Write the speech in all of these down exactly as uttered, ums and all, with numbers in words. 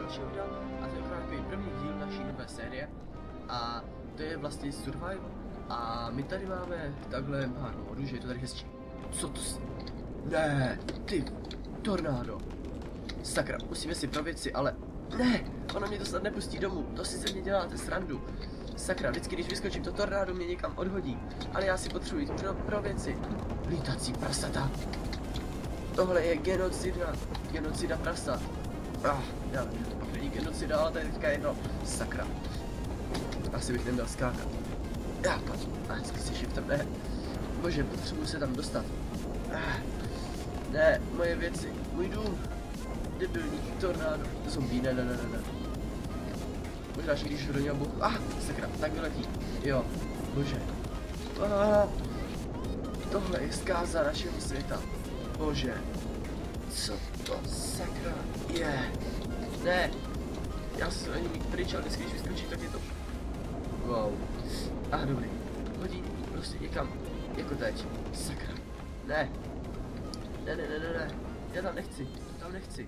dalšího videa a to je takový první díl naší nové série a to je vlastně survival a my tady máme takhle pár modů, že je to tady hezčí. Co to s... Ne, ty, tornádo. Sakra, musíme si pro věci, ale ne, ono mě to snad nepustí domů, to si ze mě děláte srandu. Sakra, vždycky když vyskočím, to tornádo mě někam odhodí, ale já si potřebuji pro, pro věci. Lítací prasata. Tohle je genocida, genocida prasat. Ah, já nevím, to pak není genocida, ale to je teďka jedno. Sakra. Asi bych neměl skákat. Já pojď, a hezky si shiftem, ne. Bože, potřebuji se tam dostat. Ah, ne, moje věci, můj dům. Debilní tornádo, zombie, ne, ne, ne, ne. Možná, že když do něho buchu, ah, sakra, tak vyletí, jo, bože. Ah, tohle je zkáza našeho světa, bože. Co to sakra je? Ne, já se to ani mít pryč, ale vždycky, když vyskočí, tak je to... Wow. Ah, dobrý, hodí prostě někam, jako teď, sakra. Ne, ne, ne, ne, ne, ne, já tam nechci, tam nechci.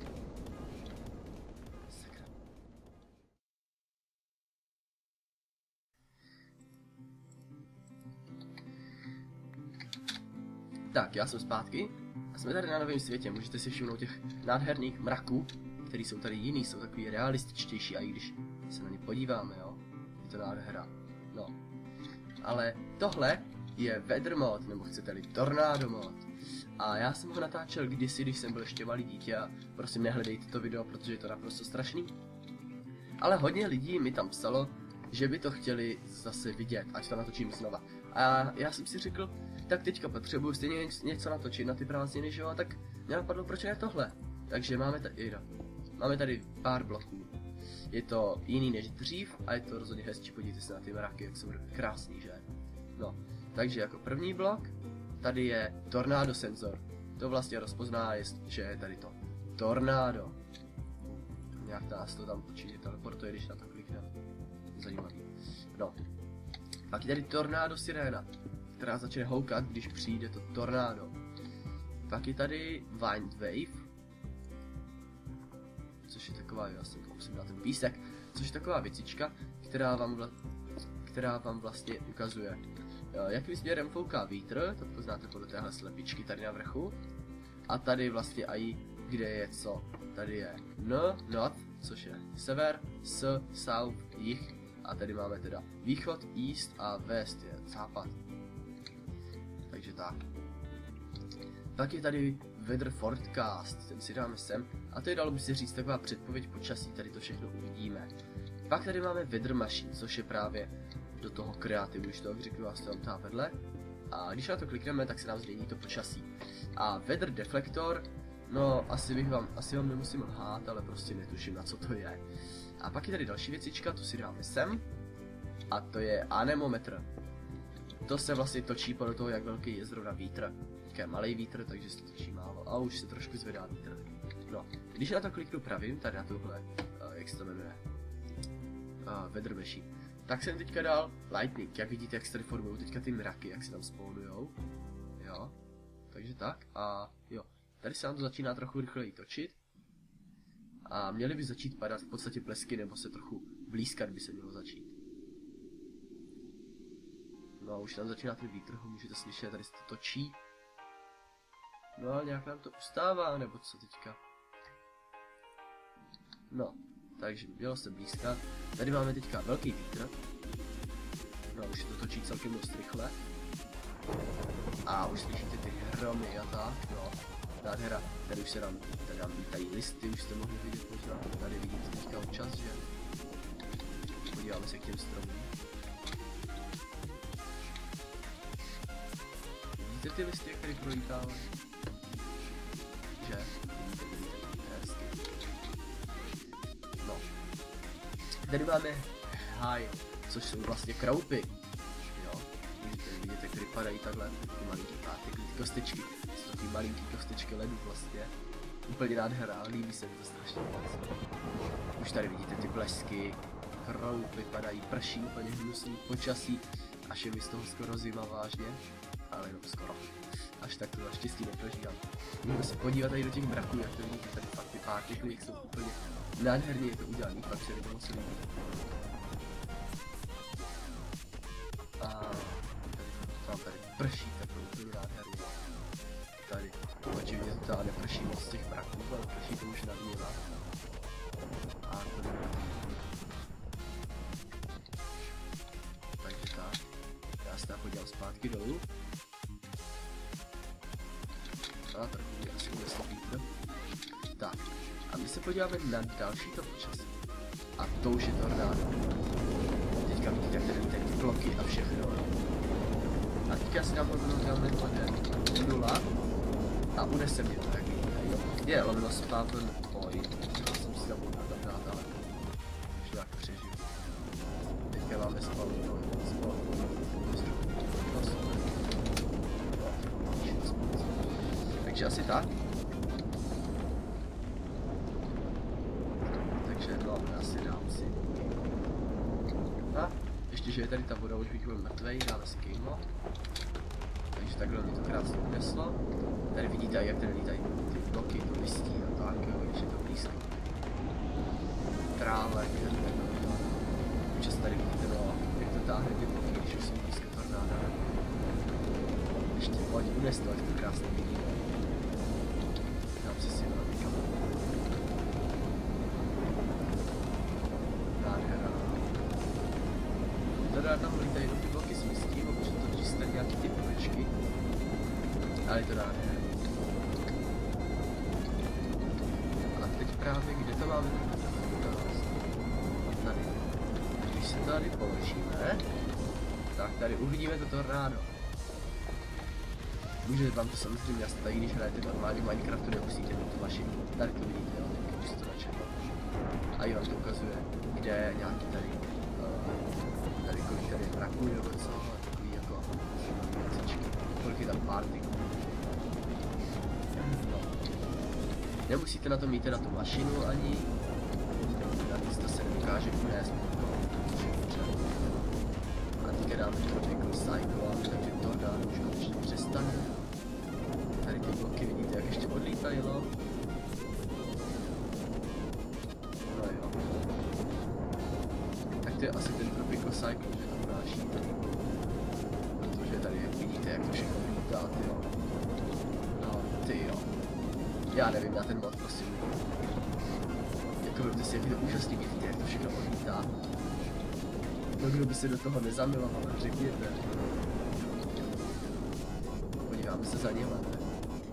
Tak, já jsem zpátky a jsme tady na novém světě, můžete si všimnout těch nádherných mraků, který jsou tady jiný, jsou takový realističtější a i když se na ně podíváme, jo, je to nádhera, no. Ale tohle je weather mod, nebo chcete-li tornado mod. A já jsem ho natáčel kdysi, když jsem byl ještě malý dítě a prosím nehledejte to video, protože je to naprosto strašný. Ale hodně lidí mi tam psalo, že by to chtěli zase vidět, ať to natočím znova. A já jsem si řekl, tak teďka potřebuju stejně něco natočit na ty prázdniny, že jo, a tak mě napadlo, proč ne tohle. Takže máme tady, máme tady pár bloků. Je to jiný než dřív a je to rozhodně hezčí, podívejte se na ty mraky, jak jsou krásný, že? No, takže jako první blok, tady je tornádo senzor. To vlastně rozpozná, že je tady to tornádo. Nějak nás to tam určitě teleportuje, když na to klikneme. Zajímavý. No. Pak je tady tornádo siréna, která začne houkat, když přijde to tornádo. Pak je tady Wind Wave, což je taková, já jsem to musím dát ten písek, což je taková věcička, která vám, vla, která vám vlastně ukazuje, jakým směrem fouká vítr, to poznáte podle téhle slepičky tady na vrchu. A tady vlastně i kde je co. Tady je N, North, což je sever, S, South, jih. A tady máme teda východ, east a west je západ. Takže tak. Pak je tady weather forecast, ten si dáme sem. A to je, dalo by se říct, taková předpověď počasí, tady to všechno uvidíme. Pak tady máme weather machine, což je právě do toho kreativu, když to řeknu, vás to tam vedle. A když na to klikneme, tak se nám změní to počasí. A weather deflector, no asi bych vám, asi vám nemusím lhát, ale prostě netuším, na co to je. A pak je tady další věcička, tu si dáme sem. A to je anemometr. To se vlastně točí podle toho, jak velký je zrovna vítr. Také malý vítr, takže se to točí málo. A už se trošku zvedá vítr. No, když na to kliknu pravým, tady na tohle, uh, jak se to jmenuje, uh, weather machine, tak jsem teďka dal lightning. Jak vidíte, jak se tady formují teďka ty mraky, jak se tam spolujou. Jo, takže tak. A jo, tady se nám to začíná trochu rychleji točit. A měly by začít padat v podstatě plesky, nebo se trochu blízkat by se mělo začít. No a už tam začíná ten vítr, ho můžete slyšet, tady se to točí. No a nějak nám to ustává, nebo co teďka. No, takže mělo se blízkat. Tady máme teďka velký vítr. No už se to točí celkem dost rychle. A už slyšíte ty hromy a tak, no. Nádhera, tady už se nám, tady nám lítají listy, už jste mohli vidět možná, tady vidíte teďka občas, že? Podíváme se k těm stromům. Vidíte ty listy, jak tady prolítávají? Že? Vidíte, vidíte, hezky. No. Tady máme háj, což jsou vlastně kroupy. Jo? Vidíte, vidíte, jak vypadají takhle, ty malinký partikly, ty kostičky. Jsou takový malinký kostičky ledu vlastně. Úplně nádhera, líbí se mi to strašně moc. Už tady vidíte ty blesky, kroupy padají, prší úplně hnusný počasí, až je mi z toho skoro zima vážně. Ale jenom skoro. Až tak to naštěstí neprožívám. Můžeme se podívat tady do těch mraků, jak to vidíte, tady fakt ty partikly, jak jsou úplně Nádherně je to udělaný, fakt se mi moc líbí. A tady to tady prší, tak to úplně nádherně. Tady, očividně to teda neprší moc z těch mraků, ale prší to už nadměla. A to je... Takže tak, já se tam podívám zpátky dolů. A trochu mě asi unesl vítr. Tak, a my se podíváme na další to počas. A to už je tornádo. Teďka vidíte, jak tady lítají ty bloky a všechno. A teďka si dám hodnou dáme jeden nula a unese mě to, jak vidíte, jo. Je, lomeno spawn point, třeba jsem si tam hodnou tam dát, ale už nějak přežiju. Teďka máme spawn point, spawn point, takže asi tak. Takže no, já si dám si. A ještě, že je tady ta voda, už bych byl mrtvej, dáme si kejmo. Takže takhle mě to krásně uneslo. Tady vidíte, jak tady lítají ty bloky, to listí a tak, jo, když je to blízko. Trávek, občas tady vidíte, no, jak to táhne ty bloky, když už jsou blízko tornáda. Ještě pojď unést to, jak to krásně vidíme. Dám si si na výkam. Nádhera. Teda tam lítají do ty bloky s listí, protože to čisté nějaký ty piličky. Ale je to nádhera. A teď právě, kde to máme? Tady. Když se tady položíme, tak tady uvidíme to tornádo. Můžete vám to samozřejmě nastavit, když hrajete normálně Minecraftu, nemusíte mít tu mašinu. Tady to vidíte, jo, teď už se to načerno. A i vám to ukazuje, kde je nějaký tady, uh, tady kolik tady je mraků nebo co, takový jako věcičky, kolik je tam partiků. No. Nemusíte na to mít na tu mašinu ani, to se nedokáže unést, a teďka dáme tropical cycle, takže tornádo už konečně přestane. Tady ty bloky vidíte, jak ještě odlítají, no. No jo. Tak to je asi ten tropical cycle, že to unáší. Protože tady jak vidíte, jak to všechno vylítá, ty jo. No, ty jo. Já nevím, já ten mod prostě jako vemte si, jak je to úžasný, vidíte, jak to všechno odlítá. No kdo by se do toho nezamiloval, řekněte. Podíváme se za něma, ne?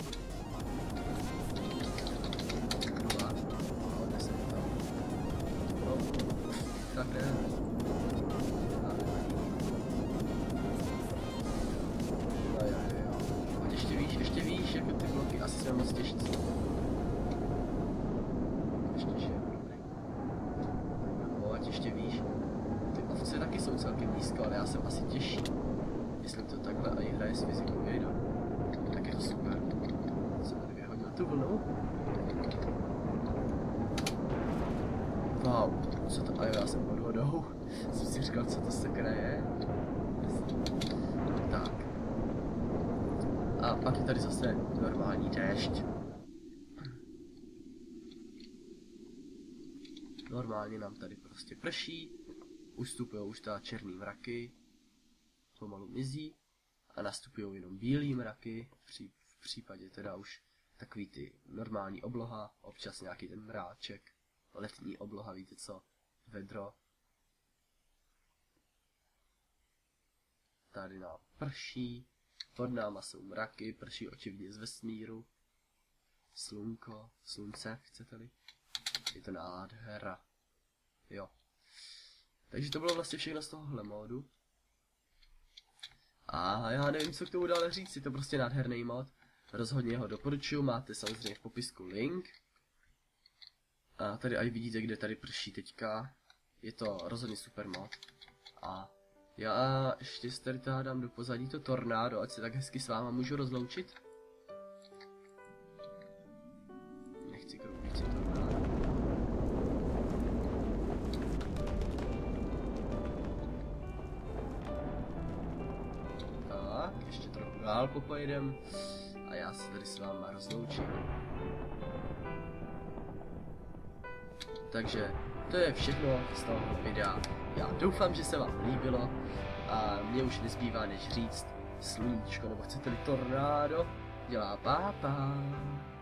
Nula. No, odnesem tam. No, tak ne. No jo, jo, jo. Pojď ještě víš, ještě víš, jako ty bloky, asi jsme moc těžcí. Ještě že, dobrý. Pojď ještě víš. Ovce taky jsou celkem nízko, ale já jsem asi těžší. Jestli to takhle a i hraje s fyzikou, jejda. Tak je to super. Jsem tady vyhodil tu vlnu. Wow, co to, a jo, já jsem pod vodou. Jsem si říkal, co to sakra je. Tak. A pak je tady zase normální déšť. Normálně nám tady prostě prší. Ustupují už ta černý mraky, pomalu mizí a nastupují jenom bílý mraky, v, pří, v případě teda už takový ty normální obloha, občas nějaký ten mráček, letní obloha, víte co, vedro. Tady nám prší, pod náma jsou mraky, prší očividně z vesmíru, slunko, slunce, chcete-li, je to nádhera, jo. Takže to bylo vlastně všechno z tohohle módu. A já nevím, co k tomu dále říct, je to prostě nádherný mod. Rozhodně ho doporučuji, máte samozřejmě v popisku link. A tady aj vidíte, kde tady prší teďka. Je to rozhodně super mod. A já ještě tady tady dám do pozadí to tornádo, ať se tak hezky s váma můžu rozloučit. Nechci kroupit si tornádo. Ještě trochu dál popojedem a já se tady s váma rozloučím. Takže to je všechno z toho videa. Já doufám, že se vám líbilo a mě už nezbývá než říct sluníčko, nebo chcete-li tornádo, dělá pápa.